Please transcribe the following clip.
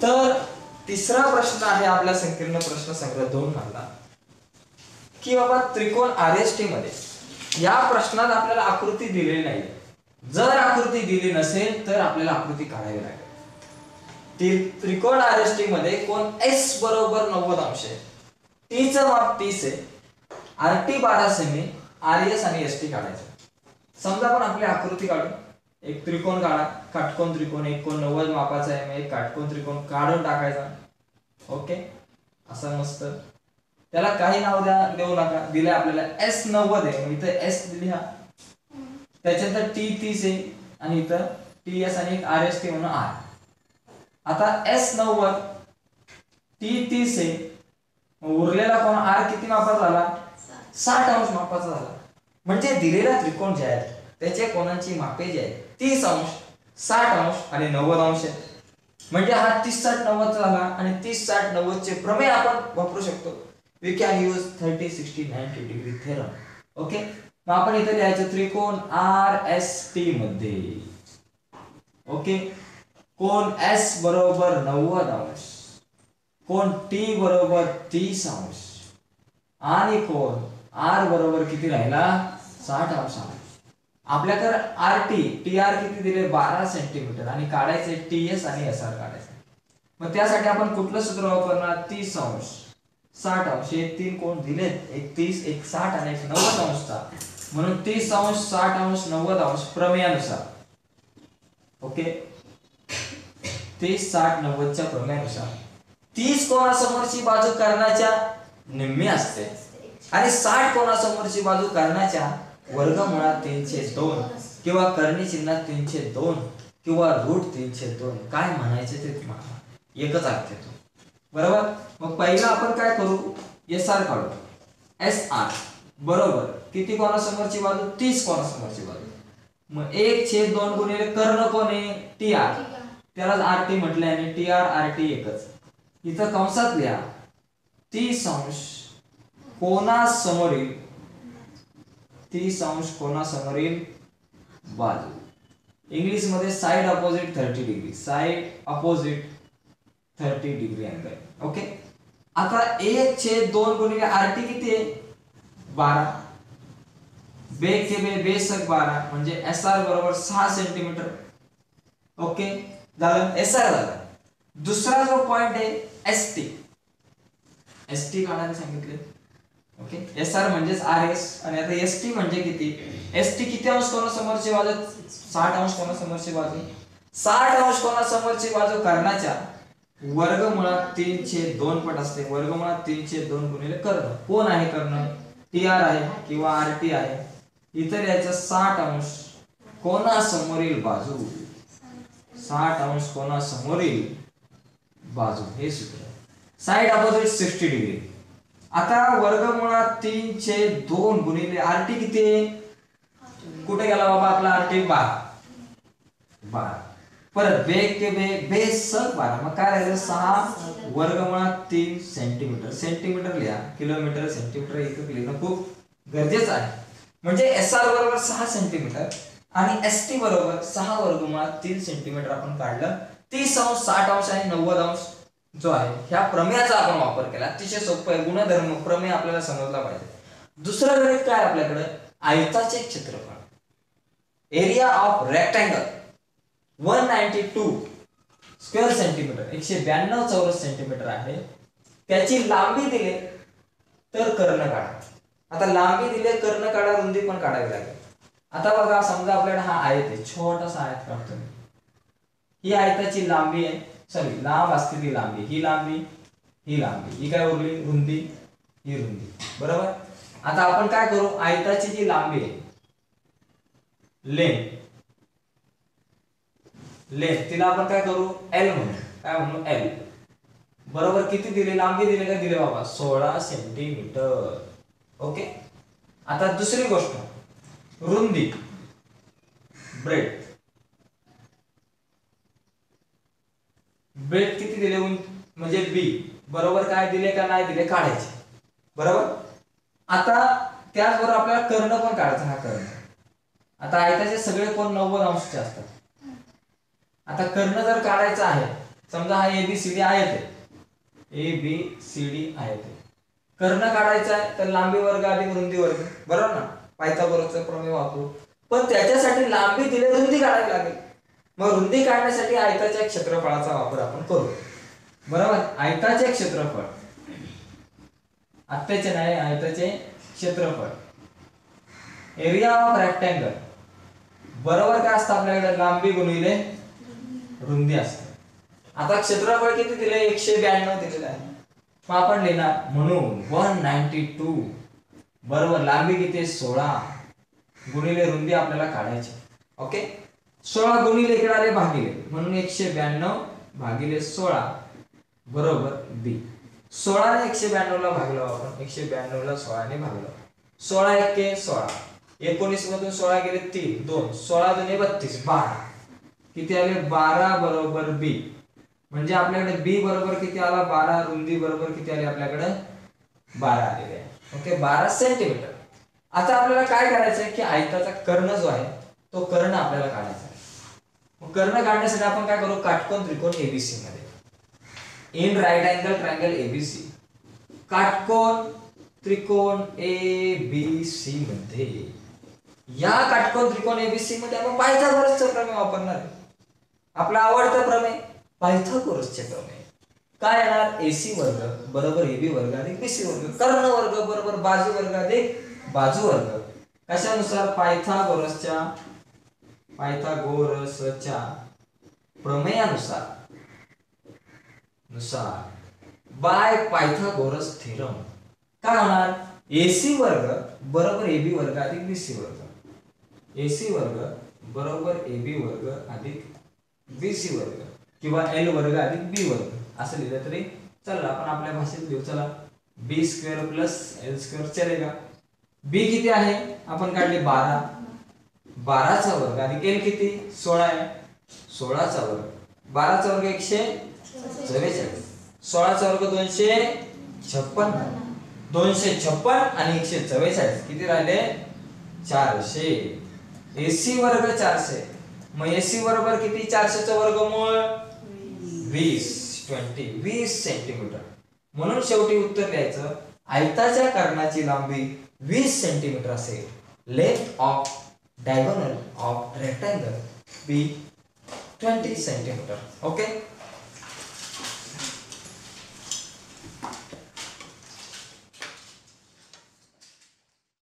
तर तिसरा प्रश्न आहे आपल्या संकीर्ण प्रश्न संग्रह 2 मधला की बाबा त्रिकोण आरएसटी मध्ये या प्रश्नात आपल्याला आकृती दिलेली नाही. जर आकृती दिली नसेल तर आपल्याला आकृती काढावी लागेल. त्रिकोण आरएसटी मध्ये कोण एस बरोबर 90 अंश आहे, टी चं माप 30 आहे, आरटी 12 सेमी, आरएस आणि एसटी काढायचं. समजा आपण आपली आकृती काढू. एक त्रिकोण काढा, काटकोन त्रिकोण, एक कोण 90 मापाचा आहे, एक काटकोन त्रिकोण काढून टाकायचा. ओके, असं मस्त. त्याला काही नाव देऊ नका. दिले आपल्याला एस 90 आहे, इथं एस लिहा, त्याच्यानंतर टी 30 आहे आणि इथं टी एस आणि एक आर एस टी म्हणून आर. आता एस 90 टी 30 आहे, उरलेला कोण आर किती मापाचा झाला? 60 अंश मापाचा झाला. म्हणजे दिलेला त्रिकोण जे आहे त्याच्या कोणाची मापे जे आहे 30 अंश, 60 अंश आणि 90 अंश आहे. म्हणजे हा 30 60 90 झाला आणि 30 60 90 चे प्रमेय आपण वापरू शकतो. We can use 30 60 90 degree theorem. Okay, मग आपण इथे लिहायचं त्रिकोण आर एस टी मध्ये. ओके, कोण एस बरोबर 90 अंश, कोण टी बरोबर 30 अंश आणि कोण आर बरोबर किती राहिला? 60 अंश. आपल्याकडे आर टी टी आर किती दिले? 12 सेंटीमीटर आणि काढायचे टी एस आणि एस आर काढायचे. मग त्यासाठी आपण कुठलं सूत्र वापरणार? 30 अंश 60 अंश. हे तीन कोण दिलेत, एक 30 एक 60 आणि एक 90 अंशचा. म्हणून 30 अंश 60 अंश 90 अंश प्रमेयानुसार. ओके, 30 60 90 च्या प्रमेयानुसार 30 कोणासमोरची बाजू कर्णाच्या निम्मी असते आणि 60 कोणासमोरची बाजू कर्णाच्या वर्गमुळात 3/2 किंवा कर्णी चिन्हात 3/2 किंवा रूट 3/2. काय म्हणायचे ते तुम्हाला एकच अर्थ येतो. बरोबर. मग पहिला आपण काय करू? एस आर काढू. एस आर बरोबर किती कोणासमोरची बाजू? 30 कोणासमोरची बाजू. मग 1/2 गुणिले कर्ण कोण आहे? टी आर, त्यालाच आर टी म्हटले आणि टी आर आर टी एकच. इथं कंसात लिहा 30 अंश कोणासमोरील 30 अंश कोणासमोरील बाजू. इंग्लिश मध्ये side opposite 30 degree, side opposite 30 degree angle. Okay, आता 1/2 गुणिले आर टी किती आहे? 12. बेग के बे बेसक 12 म्हणजे एस आर बरोबर 6 सेंटीमीटर. ओके, झालं एस आर झालं. दुसरा जो पॉइंट आहे एस टी, एस टी काढायला सांगितले. ओके, एस आर म्हणजेच आर एस आणि आता एस टी म्हणजे किती? एस टी किती अंश कोणासमोरची बाजू? 60 अंश कोणासमोरची बाजू. 60 अंश कोणासमोरची बाजू कर्णाच्या वर्गमुळात 3/2 पट असते. वर्गमुळात 3/2 गुणिले कर्ण. कोण आहे कर्ण? टी आर आहे किंवा आर टी आहे. इथे लिहायचं 60 अंश कोणासमोरील बाजू, 60 अंश कोणासमोरील बाजू हे सूत्र. Side opposite 60 degree. आता वर्गमुळात 3/2 गुणिले आर टी किती आहे? कुठे गेला बाबा आपला आर टी? 12. परत बेग के बेसक 12. मग काय राहिलं? 6 वर्गमुळात 3 सेंटीमीटर. सेंटीमीटर लिहा, किलोमीटर सेंटीमीटर एकक लिहिणं खूप गरजेचं आहे. म्हणजे एस आर बरोबर 6 सेंटीमीटर आणि एस टी बरोबर 6 वर्गमुळात 3 सेंटीमीटर आपण काढलं. 30 अंश 60 अंश आणि 90 अंश जो आहे ह्या प्रमेयाचा आपण वापर केला. अतिशय सोपं आहे. गुणधर्म प्रमेय आपल्याला समजला पाहिजे. दुसरं गणित काय आपल्याकडे? आयताचे क्षेत्रफळ, area of rectangle 192 square centimetre, 192 चौरस सेंटीमीटर आहे. त्याची लांबी दिले तर कर्ण काढा. आता लांबी दिले कर्ण काढा, रुंदी पण काढावी लागेल. आता बघा, समजा आपल्याकडे हा आयत आहे, छोटासा आयत काढतो मी. ही आयताची लांबी आहे, सॉरी लांब असलेली लांबी, ही लांबी ही लांबी, ही काय उरली? रुंदी, ही रुंदी. बरोबर. आता आपण काय करू? आयताची जी लांबी आहे लेंथ, तिला आपण काय करू? एल म्हणू. काय म्हणू? एल. बरोबर. किती दिले? लांबी दिले का? दिले बाबा 16 सेंटीमीटर. ओके, आता दुसरी गोष्ट, रुंदी ब्रेड, ब्रेड किती दिले? म्हणजे बी बरोबर काय दिले का नाही दिले काढायचे. बरोबर. आता त्याचबरोबर आपल्याला कर्ण पण काढायचा. हा कर्ण, आता आयताचे सगळे कोण 90 अंशचे असतात. आता कर्ण जर काढायचा आहे समजा हा ABCD आयत आहे, ABCD आयत आहे. कर्ण काढायचा आहे तर लांबी वर्ग अधिक रुंदी वर्ग, बरोबर ना, पायथागोरसचा प्रमेय वापरू. पण त्याच्यासाठी लांबी दिले, रुंदी काढावी लागेल. मग रुंदी काढण्यासाठी आयताच्या क्षेत्रफळाचा वापर आपण करू, बरोबर. आयताचे क्षेत्रफळ, आत्ताचे नाही, आयताचे क्षेत्रफळ, एरिया ऑफ रेक्टँगल बरोबर काय असतं आपल्याकडे, लांबी गुणिले रुंदी असते. आता क्षेत्रफळ किती दिले, 192 दिलेलं आहे. मग आपण लिहिणार म्हणून 192 बरोबर लांबी किती 16 गुणिले रुंदी आपल्याला काढायची. ओके, 16 गुणिले इकडे आले भागिले, म्हणून 192 भागिले 16 बरोबर बी. 16 ने 192 ला भागलो आपण, 192 ला 16 ने भागलो. 16 एके 16, 19 मधून 16 गेले 3 2, 16 दुने 32 12 किती आले 12 बरोबर बी. म्हणजे आपल्याकडे बी बरोबर किती आला 12, रुंदी बरोबर किती आली आपल्याकडे 12 आलेले आहे. Okay, 12 centimetre. आता आपल्याला काय करायचं आहे की आयताचा कर्ण जो आहे तो कर्ण आपल्याला काढायचा आहे. मग कर्ण काढण्यासाठी आपण काय करू, काटकोन त्रिकोण एबीसी मध्ये, in right angle triangle ABC, काटकोन त्रिकोण एबीसी मध्ये, या काटकोन त्रिकोण एबीसी मध्ये आपण पायथागोरसचा प्रमेय वापरणार आहे. आपला आवडता प्रमेय पायथागोरसचे प्रमेय. काय येणार, AC वर्ग बरोबर AB वर्ग अधिक BC वर्ग, कर्ण वर्ग बरोबर बाजू वर्ग अधिक बाजू वर्ग. कशानुसार, पायथागोरसच्या प्रमेयानुसार बाय पायथागोरस थेरम. काय होणार, AC वर्ग बरोबर AB वर्ग अधिक BC वर्ग, AC वर्ग बरोबर AB वर्ग अधिक BC वर्ग, किंवा L वर्ग अधिक B वर्ग असं लिहिलं तरी चला. आपण आपल्या भाषेत लिहू, चला B square plus L square चलेगा. B किती आहे आपण काढले 12, 12 चा वर्ग अधिक L किती 16 आहे, 16 चा वर्ग, 12 चा वर्ग 144, 16 चा वर्ग 256, 256 आणि 144 किती राहिले 400. AC वर्ग 400, मग AC बरोबर किती 400 चं वर्गमूळ 20 सेंटीमीटर. म्हणून शेवटी उत्तर द्यायचं, आयताच्या कर्णाची लांबी 20 सेंटीमीटर असेल. Length of diagonal of rectangle B 20 centimetre. Okay.